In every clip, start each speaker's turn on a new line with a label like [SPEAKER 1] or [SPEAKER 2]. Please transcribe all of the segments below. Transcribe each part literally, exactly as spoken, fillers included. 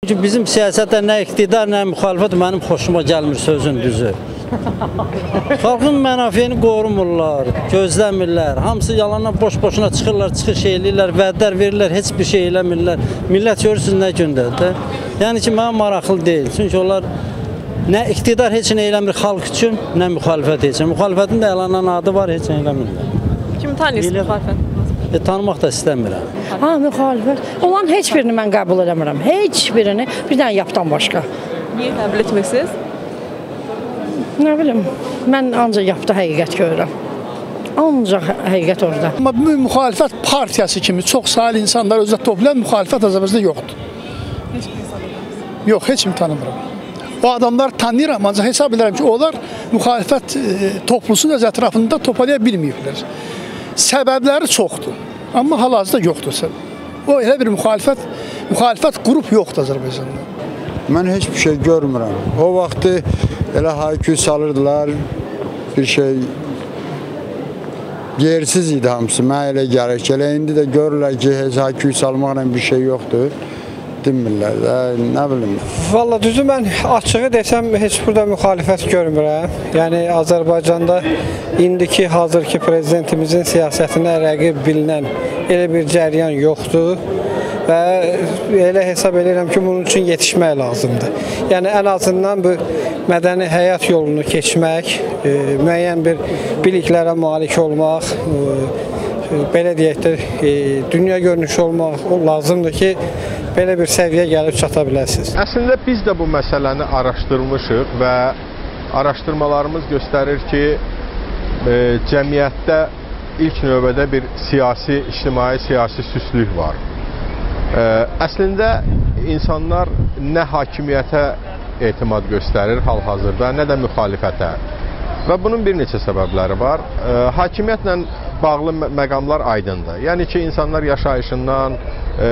[SPEAKER 1] Bizim siyasətdə nə iqtidar, nə müxalifət mənim xoşuma gəlmir sözün düzü. Xalqın mənafiyini qorumurlar, gözləmirlər. Hamısı yalandan boş-boşuna çıxırlar, çıxış eləyirlər, vədlər verirlər, heç bir şey eləmirlər. Millət görürsünüz nə gündədir. Yəni ki, mənə maraqlı deyil. Çünki onlar nə iqtidar heç nə eləmir xalq üçün, nə müxalifət üçün. Müxalifətin də əlanan adı var, heç nə eləmirlər.
[SPEAKER 2] Kimi tanıyırsınız müxalifət?
[SPEAKER 1] E, tanımaq da istəmirəm.
[SPEAKER 3] Ha, müxalifət. Olan heç birini mən qəbul edəmirəm. Heç birini, bir dənə yapdan başqa.
[SPEAKER 2] Niyə qəbul etmirsiniz?
[SPEAKER 3] Nə bilim, mən ancaq yapda həqiqət görürəm. Ancaq həqiqət orada.
[SPEAKER 4] Amma bu müxalifət partiyası kimi çox sayılı insanlar özdə toplayan müxalifət Azərbaycanda yoxdur.
[SPEAKER 2] Heç bir insan tanımırsınız?
[SPEAKER 4] Yox, heç kimi tanımıram. O adamlar tanıyıram, ancaq hesab edirəm ki, onlar müxalifət e, toplusunun öz ətrafında topalaya bilməyiblər. Səbəbləri çoxdur, amma hal-hazırda yoxdur. O elə bir müxalifət, müxalifət qrup yoxdur Azərbaycanda.
[SPEAKER 5] Mən heç bir şey görmürəm. O vaxtı elə haykü salırdılar, bir şey yersiz idi hamısı. Mən elə gəlir ki, elə indi də görürlər ki, heç haykü salmaqla bir şey yoxdur. Demirlər də, nə bilim.
[SPEAKER 6] Valla düzü mən açığı desəm, heç burada müxalifət görmürəm. Yəni Azərbaycanda indiki, hazırki prezidentimizin siyasətinə rəqib bilinən elə bir cəryan yoxdur. Və elə hesab edirəm ki, bunun üçün yetişmək lazımdır. Yəni ən azından bu mədəni həyat yolunu keçmək, e, müəyyən bir biliklərə malik olmaq, e, belə deyək də, e, dünya görünüşü olmaq lazımdır ki, belə bir səviyyə gəlib çata biləsiniz.
[SPEAKER 7] Əslində biz də bu məsələni araşdırmışıq və araşdırmalarımız göstərir ki, e, cəmiyyətdə ilk növbədə bir siyasi, ictimai siyasi süslük var. Əslində insanlar nə hakimiyyətə etimad göstərir hal-hazırda, nə də müxalifətə. Və bunun bir neçə səbəbləri var. Hakimiyyətlə bağlı məqamlar aydındır. Yəni ki, insanlar yaşayışından, e,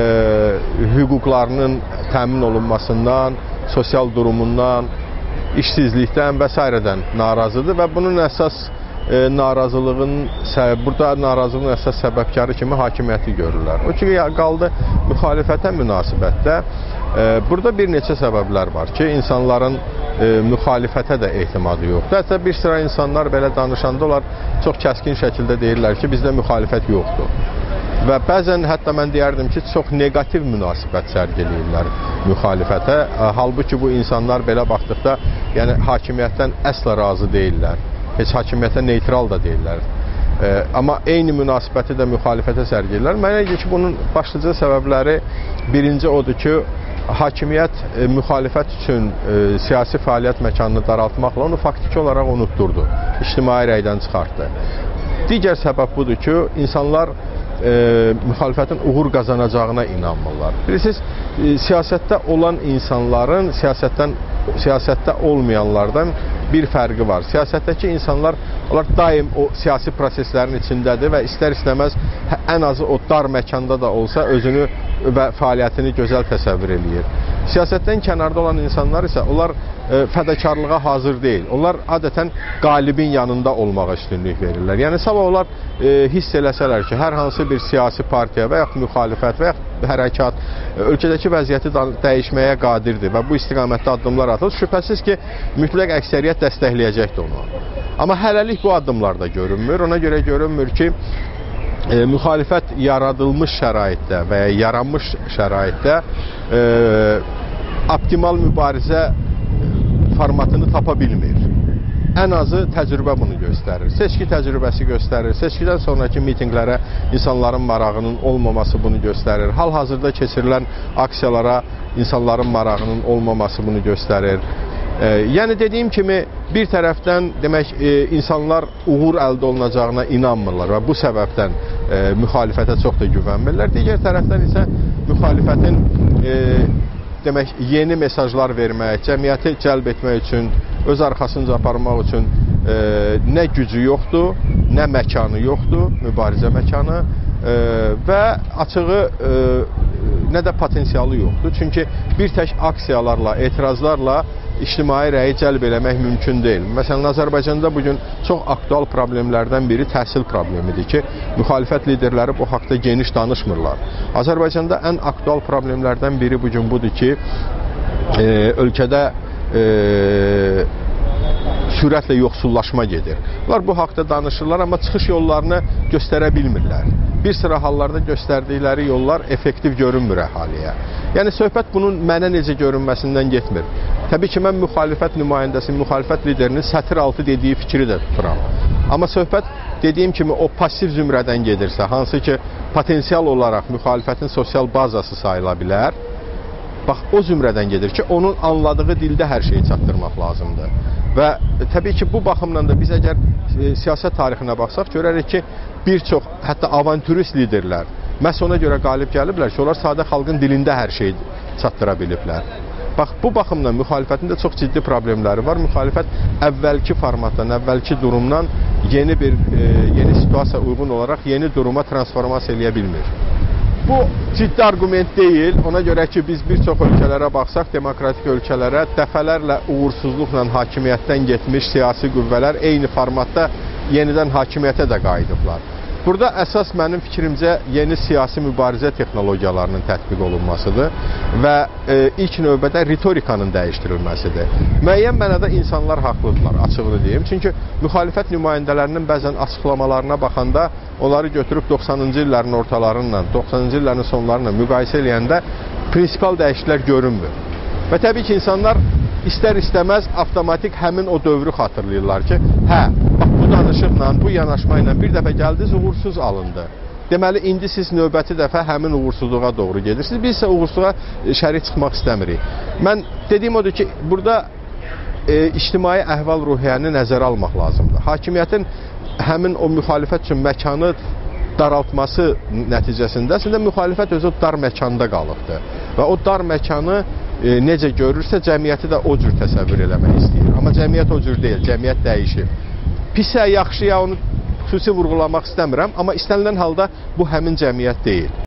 [SPEAKER 7] hüquqlarının təmin olunmasından, sosial durumundan, işsizlikdən və s. narazıdır və bunun əsas E, narazılığın, burada narazılığın əsas səbəbkarı kimi hakimiyyəti görürlər. O ki, qaldı müxalifətə münasibətdə. E, burada bir neçə səbəblər var ki, insanların e, müxalifətə də etimadı yoxdur. Hətta bir sıra insanlar belə danışanda onlar çox kəskin şəkildə deyirlər ki, bizdə müxalifət yoxdur. Və bəzən hətta mən deyərdim ki, çox negativ münasibət sərgiləyirlər müxalifətə. E, halbuki bu insanlar belə baxdıqda, yəni hakimiyyətdən əsla razı deyirlər. Heç hakimiyyətə neytral da deyirlər. E, amma eyni münasibəti də müxalifətə sərgilirlər. Mənə gəlir ki, bunun başlıca səbəbləri birinci odur ki, hakimiyyət e, müxalifət üçün e, siyasi fəaliyyət məkanını daraltmaqla onu faktiki olaraq unutdurdu. İctimai rəydən çıxartdı. Digər səbəb budur ki, insanlar e, müxalifətin uğur qazanacağına inanmırlar. Bilirsiniz, e, siyasətdə olan insanların siyasətdən siyasətdə olmayanlardan bir fərqi var. Siyasətdəki insanlar onlar daim o siyasi proseslərin içindədir və istər-istəməz ən azı o dar məkanda da olsa özünü və fəaliyyətini gözəl təsəvvür eləyir. Siyasətdən kənarda olan insanlar isə onlar e, fədakarlığa hazır deyil. Onlar adətən qalibin yanında olmağa üstünlük verirlər. Yəni sabah onlar e, hiss eləsələr ki, hər hansı bir siyasi partiya və yaxud müxalifət və yaxud hərəkat e, ölkədəki vəziyyəti dəyişməyə qadirdir və bu istiqamətdə addımlar atılır. Şübhəsiz ki, mütləq əksəriyyət dəstəkləyəcəkdir onu. Amma hələlik bu addımlar da görünmür. Ona görə görünmür ki, e, müxalifət yaradılmış şəraitdə və ya yaranmış şəraitdə e, optimal mübarizə formatını tapa bilmir. Ən azı təcrübə bunu göstərir. Seçki təcrübəsi göstərir. Seçkidən sonraki mitinqlərə insanların marağının olmaması bunu göstərir. Hal-hazırda keçirilən aksiyalara insanların marağının olmaması bunu göstərir. E, yəni dediyim kimi bir tərəfdən demək e, insanlar uğur əldə olunacağına inanmırlar və bu səbəbdən e, müxalifətə çox da güvənmirlər. Digər tərəfdən isə müxalifətin e, demək yeni mesajlar vermək, cəmiyyəti cəlb etmək üçün, öz arxasınca aparmaq üçün e, nə gücü yoxdur, nə məkanı yoxdur, mübarizə məkanı e, və açığı e, nə də potensialı yoxdur. Çünki bir tək aksiyalarla, etirazlarla ictimai rəyi cəlb eləmək mümkün deyil. Məsələn, Azərbaycanda bugün çox aktual problemlərdən biri təhsil problemidir ki, müxalifət liderləri bu haqda geniş danışmırlar. Azərbaycanda ən aktual problemlərdən biri bugün budur ki, e, ölkədə e, sürətlə yoxsullaşma gedir. Bunlar bu haqda danışırlar, amma çıxış yollarını göstərə bilmirlər. Bir sıra hallarda göstərdikləri yollar effektiv görünmür əhaliyə. Yəni, söhbət bunun mənə necə görünməsindən getmir. Təbii ki, mən müxalifət nümayəndəsi, müxalifət liderinin sətir altı dediyi fikri də tuturam. Amma söhbət, dediyim kimi, o pasiv zümrədən gedirsə, hansı ki, potensial olaraq müxalifətin sosial bazası sayıla bilər, bax, o zümrədən gedir ki, onun anladığı dildə hər şeyi çatdırmaq lazımdır. Və təbii ki, bu baxımdan da biz əgər e, siyasət tarixinə baxsaq, görərik ki, bir çox, hətta avantürist liderlər məhz ona görə qalib gəliblər ki, onlar sadə xalqın dilində hər şeyi çatdıra biliblər. Bax, bu baxımdan müxalifətin də çox ciddi problemləri var. Müxalifət əvvəlki formatdan, əvvəlki durumdan yeni bir, e, yeni situasiya uyğun olaraq yeni duruma transformasiya eləyə bilmir. Bu ciddi argument deyil. Ona görə ki, biz bir çox ölkələrə baxsaq, demokratik ölkələrə dəfələrlə uğursuzluqla hakimiyyətdən getmiş siyasi qüvvələr eyni formatda yenidən hakimiyyətə də qayıdıblar. Burada əsas mənim fikrimcə yeni siyasi mübarizə texnologiyalarının tətbiq olunmasıdır və e, ilk növbədə ritorikanın dəyişdirilməsidir. Müəyyən mənada insanlar haqlıdırlar, açıqlı deyim. Çünki müxalifət nümayəndələrinin bəzən açıqlamalarına baxanda onları götürüb doxsanıncı illərin ortalarından, doxsanıncı illərin sonlarına müqayisə eləyəndə prinsipal dəyişikliklər görünmür. Və təbii ki, insanlar istər-istəməz avtomatik həmin o dövrü xatırlayırlar ki, hə, bax, bu danışıqla, bu yanaşma ilə bir dəfə gəldiniz, uğursuz alındı. Deməli, indi siz növbəti dəfə həmin uğursuzluğa doğru gedirsiniz. Biz isə uğursuzluğa şərik çıxmaq istəmirik. Mən dediyim odur ki, burada e, ictimai əhval-ruhiyyəni nəzərə almaq lazımdır. Hakimiyyətin həmin o müxalifət üçün məkanı daraltması nəticəsində əslində müxalifət özü dar məkanda qalıbdır. Və o dar məkanı e, necə görürsə, cəmiyyəti də o cür təsəvvür eləmək istəyir. Amma cəmiyyət o cür deyil, cəmiyyət dəyişir. Pisə, yaxşıya onu xüsusi vurğulamaq istəmirəm, amma istənilən halda bu həmin cəmiyyət deyil.